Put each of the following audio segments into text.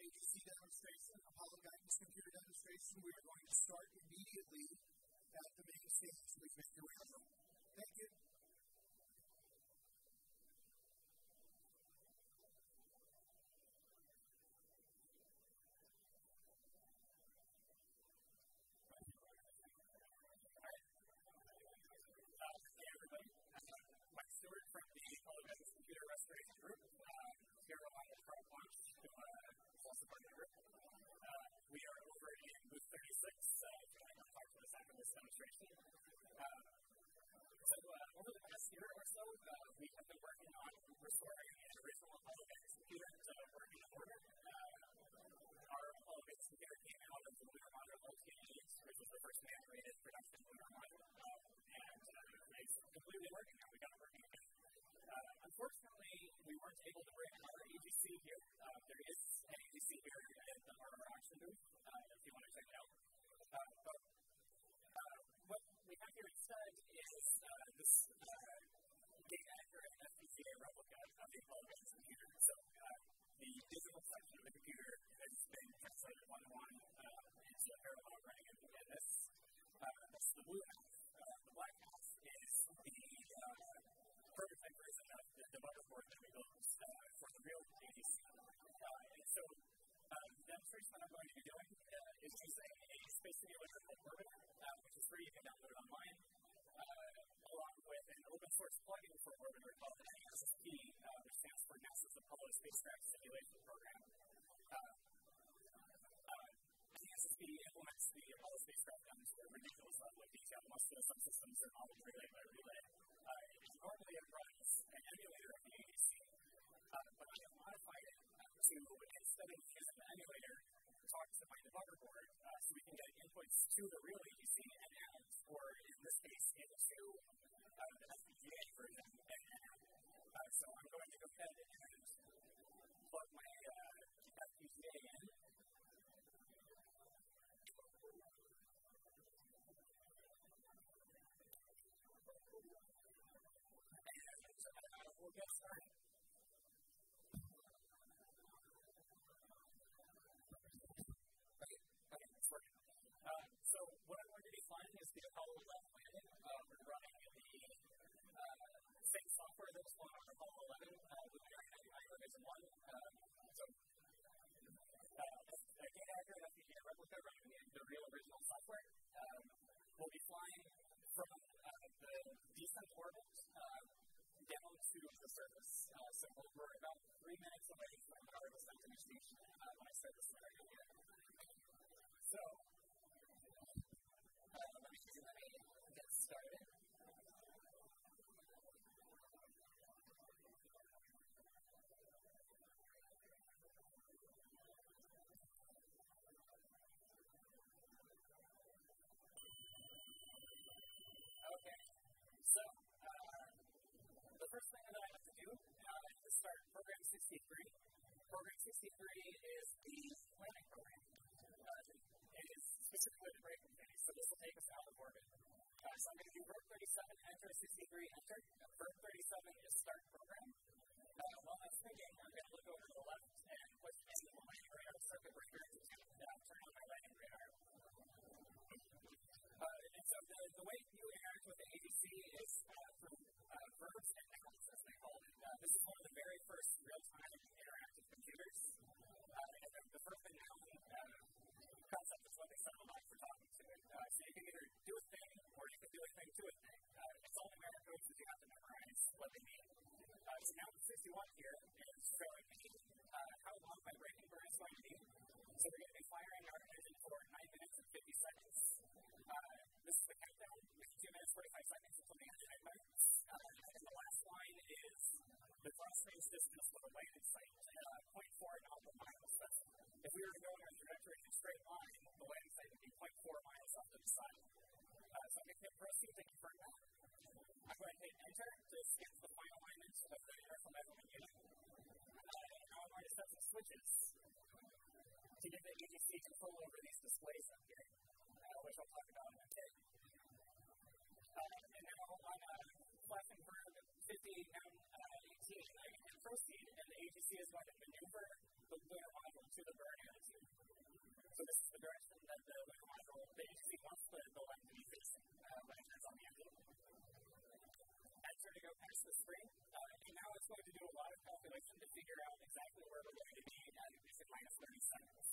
AGC demonstration, Apollo Guidance Computer demonstration. We are going to start immediately at the main stage. Please make your way over. Thank you. Hey everybody, Mike Stewart from the Apollo Guidance Computer Restoration Group. Here along with Carl Punch, who is also part of the group. We are over in booth 36, if you want to talk to us after this demonstration. Over the past year or so, we have been working on restoring an original Apollo Guidance computer to working in order. Our Apollo Guidance computer came out of the Lunar Module LTE, which was the first man-rated production lunar module. And it's completely working now. We got it working again. Unfortunately, we weren't able to bring our AGC here. There is an AGC here at our auction booth, if you want to check it out. But what we have here instead is this data accurate FPGA replica of the Apollo Guidance computer. So the digital section of the computer has been translated one-to-one into a parallel running in this. That's the blue half. The black half is the prototype version of the debugger board that we built for the real AGC. And so the demonstration that I'm going to be doing is using a space simulator called Orbiter, which is free. You can download it online, along with an open source plugin for Orbiter called NASSP, which stands for NASA's Apollo Spacecraft Simulation Program. NASSP implements the Apollo spacecraft down to a ridiculous level of detail. Most of the subsystems are all relay by relay. Normally it runs an emulator of the AGC, but I have modified it to, instead of using the emulator, talk to my debugger board so we can get inputs to the real AGC and out, or in this case, into the FPGA version. So I'm going to go ahead and plug my FPGA in. We'll get started. Okay, it's working. So what I'm going to be flying is the Apollo 11 landing. We're running the same software that was flown on Apollo 11 with the Revision 1. So a data accurate FPGA replica running the real original software. We'll be flying from the descent orbit down to the surface. So we're about 3 minutes away from our descent to station when I start the scenario here. So, let me get started. Okay, so the first thing that I have to do is to start Program 63. Program 63 is the landing program. It is specifically the braking phase, so this will take us out of orbit. So I'm going to do verb 37, enter, 63, enter. Verb 37 is start program. While I'm thinking, I'm going to look over to the left and push in the landing radar circuit breaker to turn on my landing radar. And so the way you interact with the AGC is through verbs and nouns, as they call it. This is one of the very first real-time interactive computers. And the verb and noun concept is what they settle on for talking to it. So you can either do a thing or you can do a thing to a thing. It's all numeric codes that you have to memorize what they mean. So now 61 here is showing me how long my braking burn is going to be. So we're going to be firing our engine for 9 minutes and 50 seconds. This is the countdown, 2 minutes, 45 seconds until the engine ignites. And the last line is the cross-range distance for the landing site, 0.4 nautical miles. That's, if we were to go in a trajectory in a straight line, the landing site would be 0.4 miles off to the side. So I'm going to hit proceed to confirm that. I'm going to hit enter to skip the final alignment of the inertial measurement unit. And now I'm going to set some switches to give the AGC control over these displays up here, which I'll talk about in a bit. And now on flashing verb 50, noun 18, I can proceed, and the AGC is going to maneuver the lunar module to the burn So this is the direction that the lunar module, the agency wants the light to be facing when it turns on the engine. It's going to go past the screen, and now it's going to do a lot of calculation to figure out exactly where we're going to be at minus 30 seconds.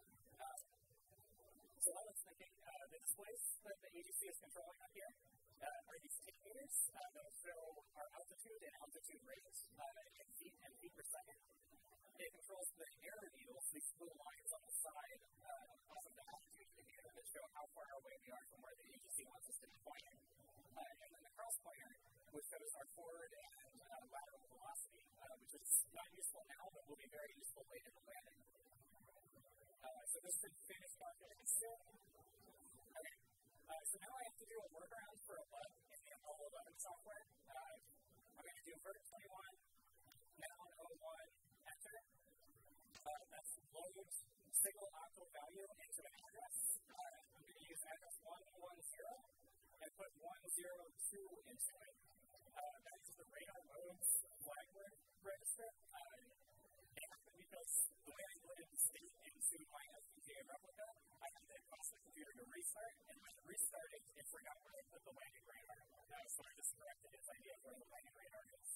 So I was thinking, the displays that the agency is controlling up here are these tape meters that will show our altitude and altitude rates in feet per second. It controls the error needles, these blue lines on the side of the altitude indicator that show how far away we are from where the agency wants us to be pointing. And then the cross pointer, which shows our forward and lateral velocity, which is not useful now, but will be very useful later in the landing. So this should finish calculating soon. Okay. So now I have to do a workaround for a bug in the Apollo 11 software. I'm going to do vert 21, noun 01, enter. That's load signal octal value into an address. I'm going to use address 110 and put 102 into it. That is the radar mode's flag register. Because the way I put it into my FPGA replica, I had to cause the computer to restart, and when it restarted, it forgot where I put the landing radar. So I just corrected its idea of where the landing radar is.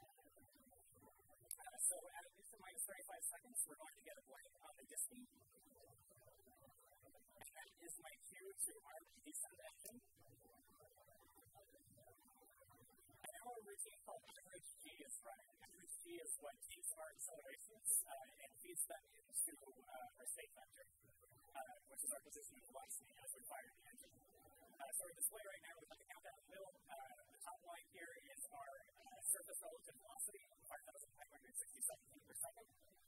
So at minus 35 seconds, we're going to get a blank on the disk. And that is my cue to our descent engine. Our routine called average G is running. Average G is what takes our accelerations and feeds them into our state vector, which is our position of velocity as we fire the engine. So our display right now, we have the countdown in the middle. The top line here is our surface relative velocity, 5,567 feet per second.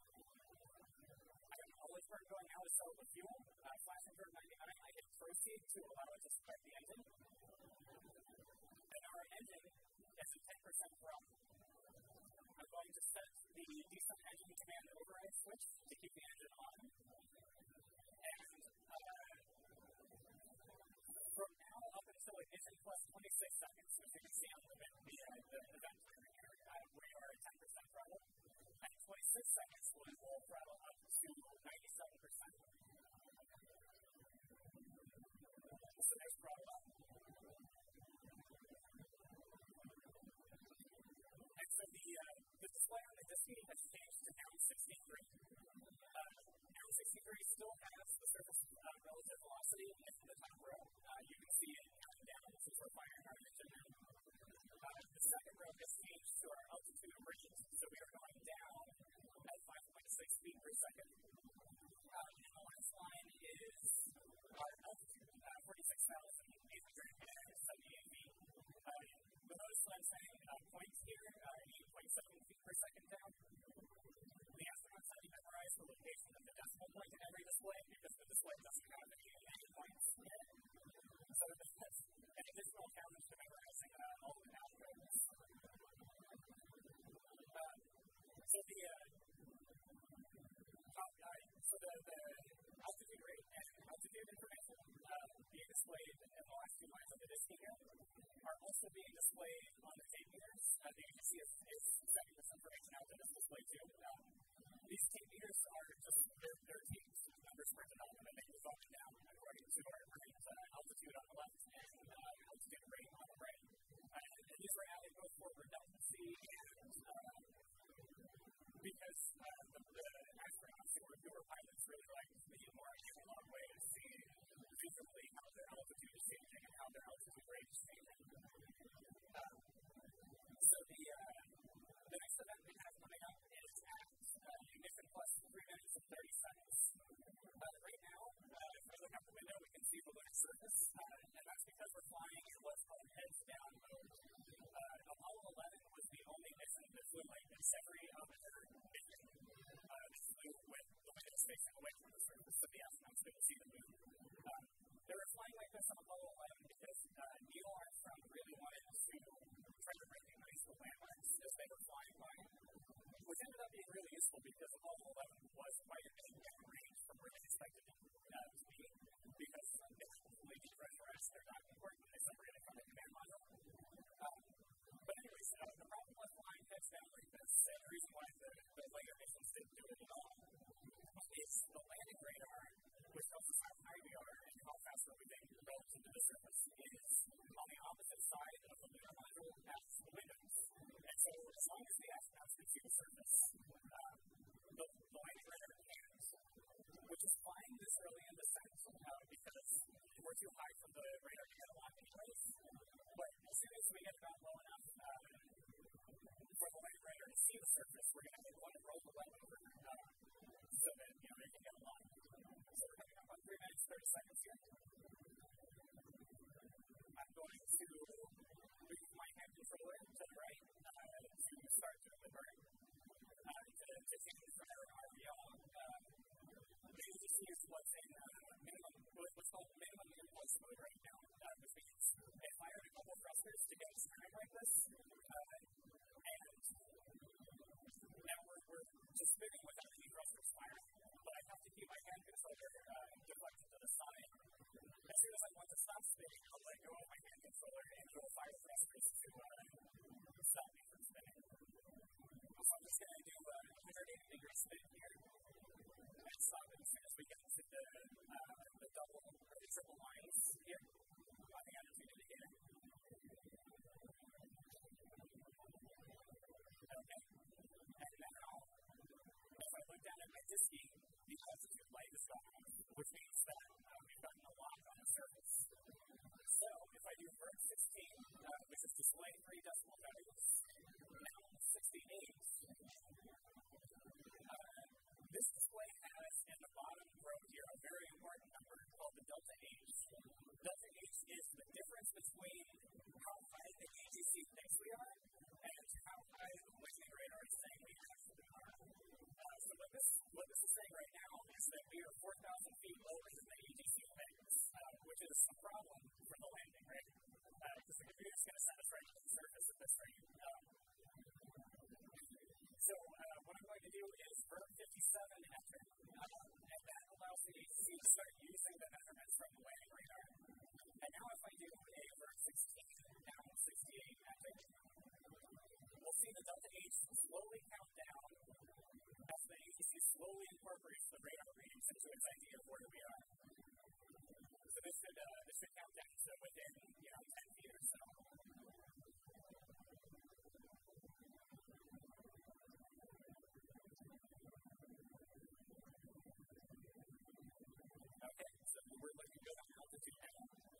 I have an olive burn going out to sell the fuel, flashing for 99. I hit proceed to allow it to start the engine. And our engine is a 10% throttle. I'm going to set the descent engine command override switch to keep the engine on. And from now up until ignition plus 26 seconds, which you can see on the event timer here, we are at 10% throttle. At 26 seconds, we will throttle up to 97%. So there's throttle up. So the display on the disk has changed to noun 63. Noun 63 still has the surface relative velocity in the top row. You can see it counting down since we're firing our engine now. The second row has changed to our altitude of rate, so we are going down at 5.6 feet per second. And the last line is our altitude, 46,878 feet. Notice that I'm saying points here, 8.7 feet per second down. The astronauts have to memorize the location of the decimal point in every display because the display doesn't have any points yet. So that's an additional challenge to memorizing all the algorithms. So the altitude rate and altitude information being displayed in the last two lines of the disk here are also being displayed on the tape meters. The agency is sending this information out to this display too. These tape meters are just, they're taped, numbers printed on them, and they move up and down according to our current altitude on the left and altitude rate on the right. And these are added both for redundancy and because the astronauts who are pilots really like the more analog way of seeing visually how their altitude is changing and how their altitude rate is changing. So the next event we have coming up is at ignition plus 3 minutes and 30 seconds. Right now, if we look out the window, we can see the lunar surface, and that's because we're flying in what's called heads down mode. Apollo 11 was the only mission that flew like this every other mission. This flew with the windows facing away from the surface, so the astronauts couldn't see the moon. They were flying like this on Apollo 11 because Neil Armstrong really wanted to try to recognize the landmarks as they were flying by, which ended up being really useful because Apollo 11 was quite a bit downrange from where they expected it to be, because they were completely depressurized. They're not important when they separated from the command module. But anyways, the problem with flying heads down like this, and the reason why the later missions didn't do it at all, is the landing radar, which tells So as long as the astronauts can see the surface, the landing radar can't, which is fine this early in descent because we're too high for the radar to get a lock anyways. But as soon as we get about low enough for the landing radar to see the surface, we're going to want to roll the web over so that they can get a lock. So we're coming up on 3 minutes, 30 seconds here. I'm going to move my hand controller to the right to start doing the burn. To change from RVL, the AGC is what's called minimum impulse mode right now, which means they fire a couple thrusters to get started like this. And now we're just spinning without any thrusters firing, but I have to keep my hand controller deflected to the side. As soon as I want to stop spinning, I'll let go of my hand controller and it will fire thrusters to stop me from spinning. So I'm just going to do a 180-degree spin here and stop it as soon as we get to the double or the triple lines here on the attitude indicator. Okay. And now, if I look down at my diski, the altitude light is gone off, which means that we've gotten a lock on the surface. So, if I do vert 16, which is displaying 3 decimal values, now 68. This display has in the bottom row here a very important number called the delta H. Delta H is the difference between how high the AGC thinks we are and how high the landing radar is saying we actually are. So what this is saying right now is that we are 4,000 feet lower than the AGC thinks, which is a problem for the landing, right? Because the computer is going to set us right to the surface at this rate. So what I'm going to do is vert 57 enter, and that allows the AGC to start using the measurements from the landing radar. And now if I do a vert 16 down 68 enter, we'll see the delta H slowly count down as the AGC slowly incorporates the radar readings into its idea of where we are. So this should count down to within 10 feet or so. Okay, so we're looking good on altitude now.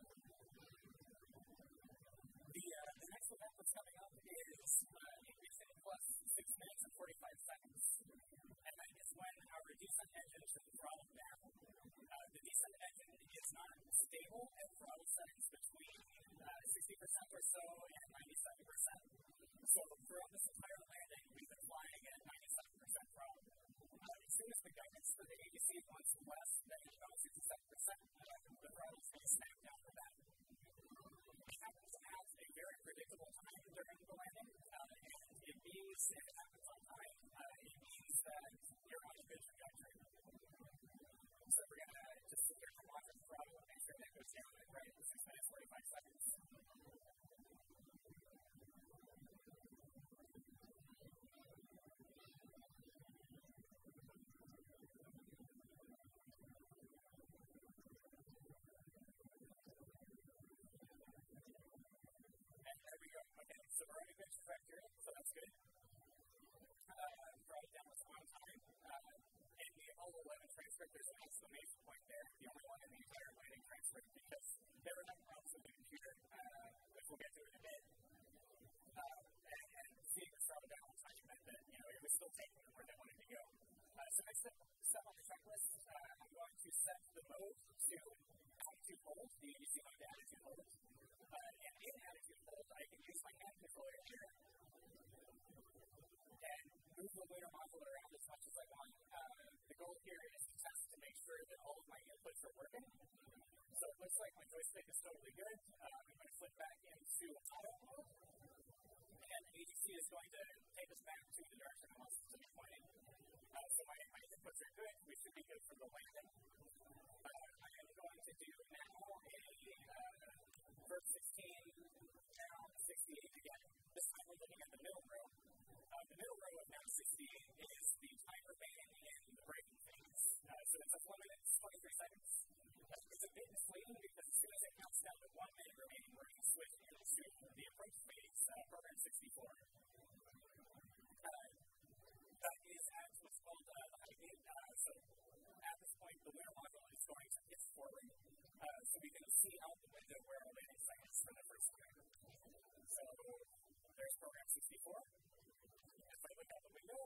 The next event that's coming up is increasing plus 6 minutes and 45 seconds. And that is when our descent engine should throttle down. The descent engine is not stable at throttle settings between 60% or so and 97%. So throughout this entire landing, we've been flying at 97% throttle. As soon as the guidance for the AGC wants less than about 67%, the throttle is going to snap down to that. It happens at a very predictable time during the landing, and it means it happens on time. It means that you're on a good trajectory. So we're going to just sit here and watch the throttle and make sure that goes down at right 6 minutes, 45 seconds. Okay, so we're on a good trajectory, so that's good. Brought it down with on time. And the all 11 transcriptors, that's the major point there, the only one in the entire landing transcript, because there were no problems with the computer, which we'll get to in a bit. And seeing the throttle down on time meant that, it was still taking them where they wanted to go. So next step on the checklist, I'm going to set the mode to attitude hold, the AGC mode to attitude hold. And in attitude hold, I can use my hand controller here and move the lunar module around as much as I want. The goal here is to test to make sure that all of my inputs are working. So it looks like my joystick is totally good. I'm going to flip back into auto mode. And the AGC is going to take us back to the direction I want us to be pointing. So my inputs are good. We should be good for the landing. I am going to do now a vert 16 down 68 again. This time we're looking at the middle row. The middle row of down 68 is the time remaining in the braking phase. So it's a 1 minute, 23 seconds. It's a bit misleading because as soon as it counts down to 1 minute remaining, we're going to switch into the approach phase, program 64. so we can see out the window where our landing site is for the first time. So there's program 64. If I look out the window,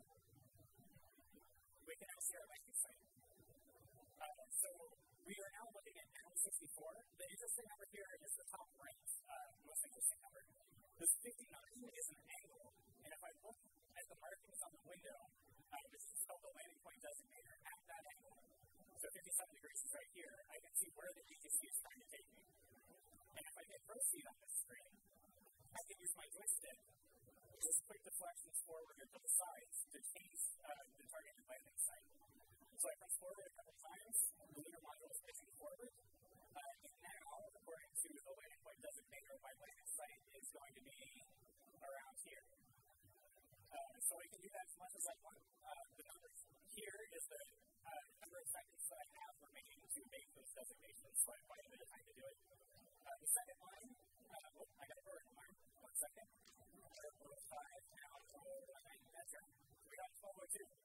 we can now see our landing site. So we are now looking at Panel 64. The interesting number here is the top right, most interesting number. This 59 is an angle, and if I look at the markings on the window, this is called the landing point designator at that angle. So 57 degrees is right here. I can see where the ETC is trying to take me. And if I hit proceed on this screen, I can use my joystick, just quick deflections forward or to the sides to change the targeted landing site. So I press forward a couple times, the lunar module is pushing forward, and now, according to the landing point designator, my landing site is going to be around here. So I can do that as much as I want. The number here is the number of seconds that I have remaining to make those designations, so I have quite a bit of time to do it. The second line, I got a vertical line, 1 second. 5, now, 9, that's right. We got 12:02.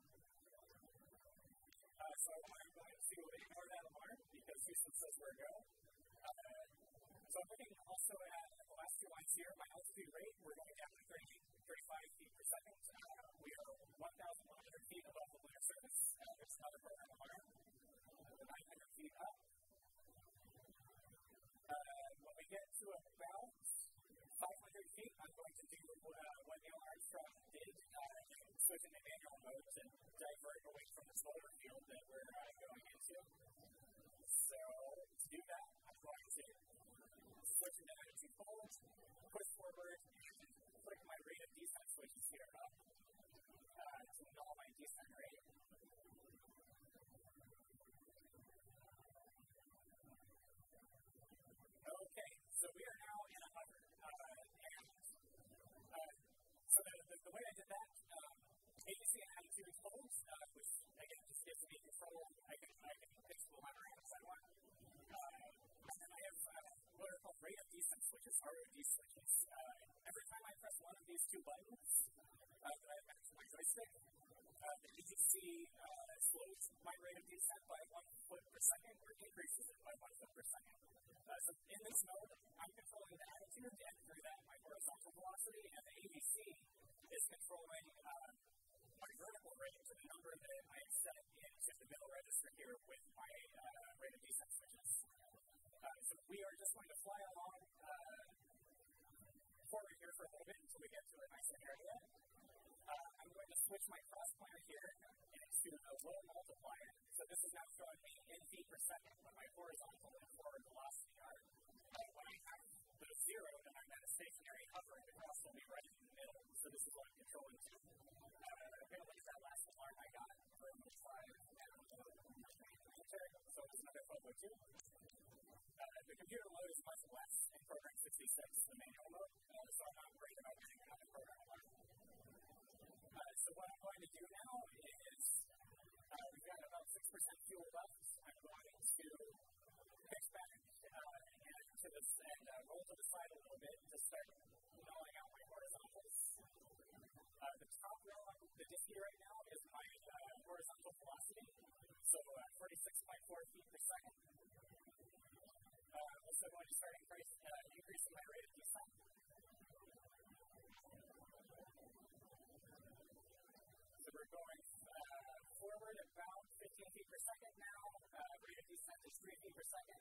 So I'm going to ignore that alarm because Houston says where to go. So I'm looking also at the last 2 lines here. My altitude rate, we're going down to 35 feet per second. We are 1,100 feet above the lunar surface. There's another program alarm. 900 feet up. When we get to about 500 feet, I'm going to do what Neil Armstrong did, switch into manual mode to divert away from the solar field that we're going into. So to do that, I'm going to switch into attitude hold, push forward, and click my rate of descent switches here up to null my descent rate. Okay, so we are now in a hover. So the way I did that, ABC and attitude holds, which again just gives me control. I can fix the lever as I want. And then I have what are called rate of descent switches, ROD switches. Every time I press one of these 2 buttons that I have to my joystick, the ETC slows my rate of descent by 1 foot per second or increases it by 1 foot per second. So in this mode, I'm controlling the attitude, and through that, my horizontal velocity, and the ABC is controlling my vertical rate to the number that I have set into the middle register here with my rate of descent switches. So we are just going to fly along forward here for a little bit until we get to a nice area. I'm going to switch my cross pointer here into a low multiplier. So this is now showing me in feet per second when my horizontal and forward velocity are. When I have the 0, then I'm at a stationary hover, and the cross will be right in the middle. So this is what I'm controlling to. I'm going to look at that last alarm I got for 5 now. So it's another 12:02. The computer load is much less in program 66, the manual mode, so I'm not worried about getting another program alarm. So what I'm going to do now is we've got about 6% fuel left. I'm going to pitch back to this and roll to the side a little bit to start nulling out my horizontals. The top row on the display right now is my horizontal velocity, so 46.4 feet per second. Also going to start increasing my rate of descent. So we're going forward about 15 feet per second now. Rate of descent is 3 feet per second.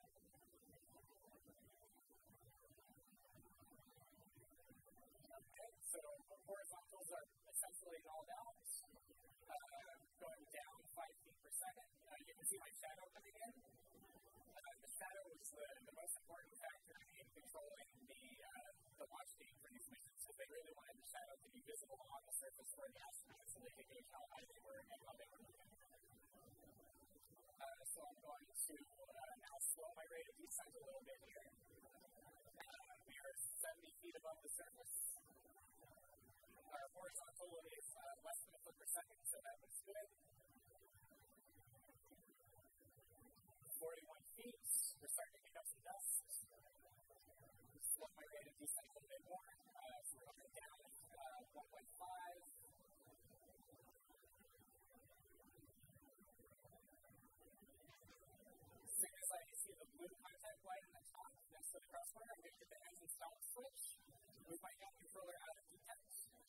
Okay, so horizontals are essentially nulled out. Going down 5 feet per second. You can see my shadow coming in. The shadow is the most important factor in controlling the launch date for these missions. So they really wanted the shadow to be visible on the surface for the astronauts so they could gauge how high they were and how they were moving. So I'm going to now slow my rate of descent a little bit here. We are 70 feet above the surface. Our horizontal is less than a foot per second, so that looks good. 41 feet, we're starting to pick up some dust. Slow my rate of descent a little bit more. So we're coming down 1.5. As soon as I see the blue contact light in the for the crosswire, I'm going to hit the engine stop switch. Move my hand controller out of detect.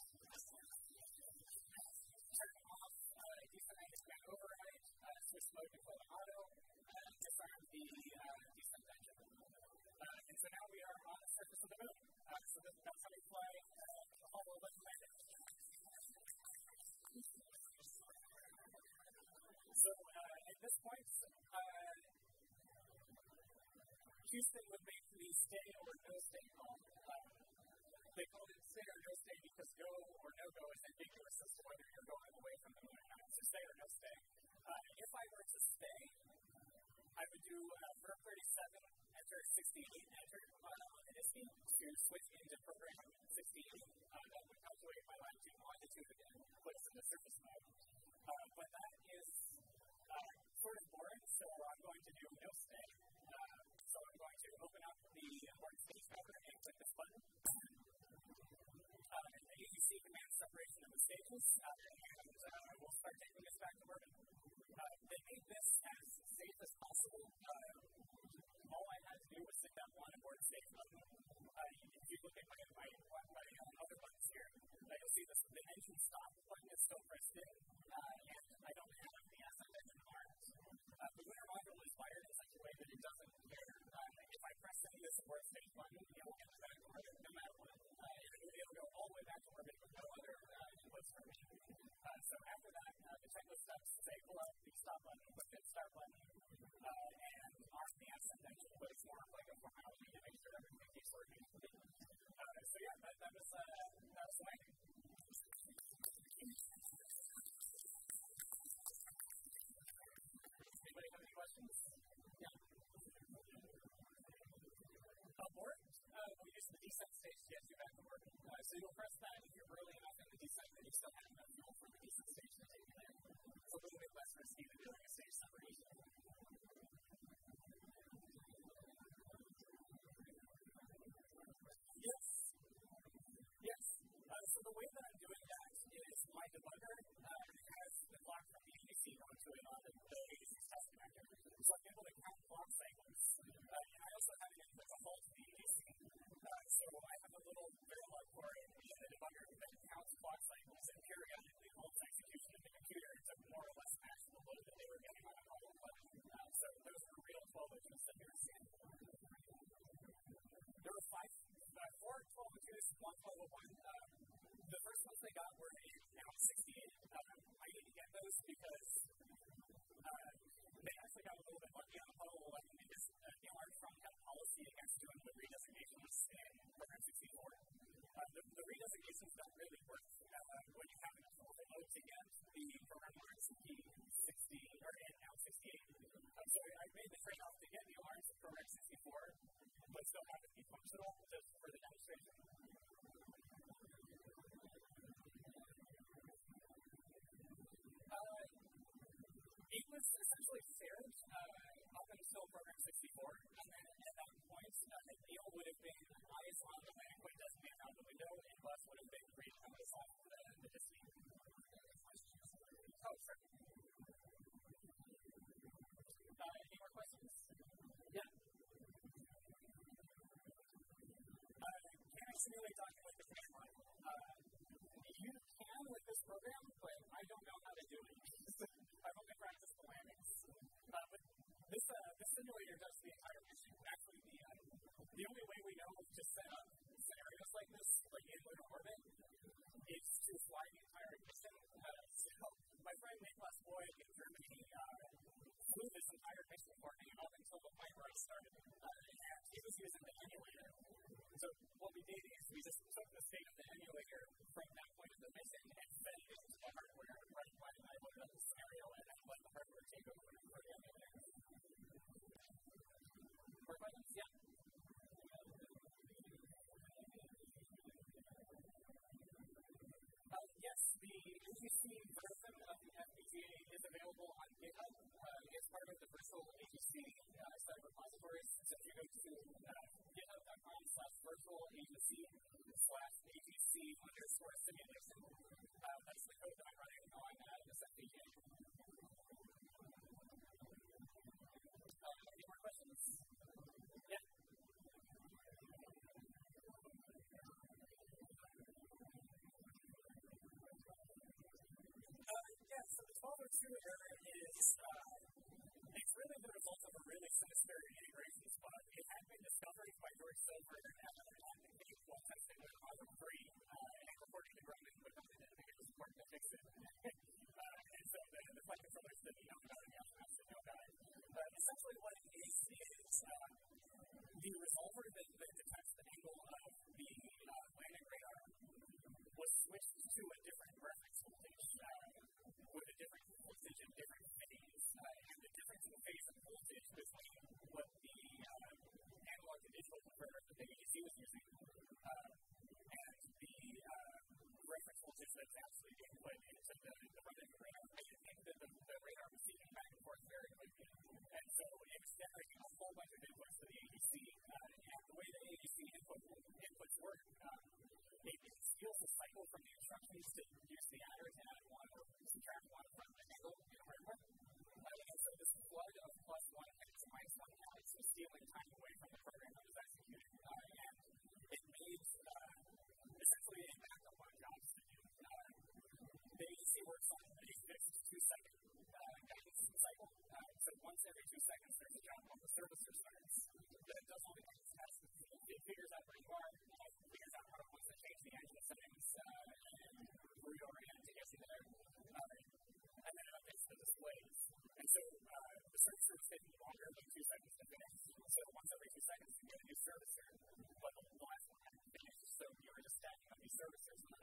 Turn it off. Descend command override. Switch mode to full auto. Disarm the descent engine. And so now we are on the surface of the moon. So that's how we fly Apollo 11 landing. So at this point, Houston would make the stay or no stay call. They called it stay or no stay because go or no go is ambiguous as to whether you're going away from the moon or not. So stay or no stay. If I were to stay, I would do verb 37, enter 68, enter on the ISTI to switch into program 68. That would calculate my latitude and longitude again, put us in the surface mode. But that is sort of boring, so I'm going to do no stay. So I'm going to open up the hard stage cover and click this button. The AGC commands separation of the stages, and we'll start taking this back to orbit. They made this as safe as possible. All I had to do was sit down on a board stage button. If you look at my other buttons here, you'll see the engine stop button is still pressed in, and I don't have the ascent engine armed. The lunar module is wired in such a way that it doesn't care. If I press in this board stage button, it will get back to orbit no matter what. It'll go all the way back to orbit with no other inputs from me. So after that, the checklist steps say pull out the stop button, click the start button, and arm the ascent engine, but it's more like a formality to make sure everything keeps working. So yeah, that was landing. Anybody have any questions? Yeah. Abort? We use the descent stage to get you back to orbit. So you'll press that if you're early enough in the descent that you still have enough fuel for the descent stage to take you there. It's a little bit less risky than doing a stage separation. Yes. So the way that I'm doing that is my debugger has the clock from the AGC onto it on the AGC test connector. So I'm able to count clock cycles. And I also have an input to halt the AGC. So I have a little parallel core in the debugger that counts clock cycles and periodically halts execution of the computer to more or less match the load that they were getting on Apollo 11. So those are real 1202s that you're seeing. There were 4 1202s, 1 1201. The first ones they got were in now 68. I didn't get those because they actually got a little bit lucky on Apollo 11 because Armstrong had a policy against doing the redesignations in Program 64. The redesignations don't really work when you have enough overload to get the program alarms to be 60 or now 68. So I made the trade-off to get the alarms in Program 64, but still have it be functional just for the demonstration. It was essentially shared up until Program 64, and then at that point, Neil would have been eyes on the land when it doesn't get out the window, and Buzz would have been reading from us off the history. Oh, sure. Any more questions? Yeah. Can I simulate talking with the finish line? You can with this program, but I don't know how to do it. I've only practiced the landings. But this simulator does the entire mission. Actually, the only way we know to set up scenarios like this, like in lunar orbit, is to fly the entire mission. So my friend Niklas Boyd in Germany flew this entire mission for me up until the point where I started. And he was using the emulator. So what we did is we just took the state of the emulator from that point of the mission and fed it into the hardware right when I loaded up the scenario and then let the hardware take over for the emulator. More questions? Yeah. Yes, the AGC version of the FPGA is available on GitHub. It's part of the virtual AGC set of repositories. So if you go to github.com/virtualagc/AGC_simulation, that's the code that I'm running on this FPGA. Any more questions? Yeah. needs to use the adder to add one or subtract one from the angle in hardware. And so this flood of +1 hex, -1 hex was stealing time away from the program that was executing. And it made essentially a backup on jobs to do. The ADC works on a fixed 2-second guidance cycle. So once every 2 seconds, there's a job on the servicer starts. But it does all the guidance tests. It figures out where you are, figures out how it wants to change the engine settings, and root overhead to get you there. And then it updates the displays. And so the servicer is taking longer than 2 seconds to finish. So once every 2 seconds, you get a new servicer. But the last one hadn't finished, so you were just stacking up these servicers. And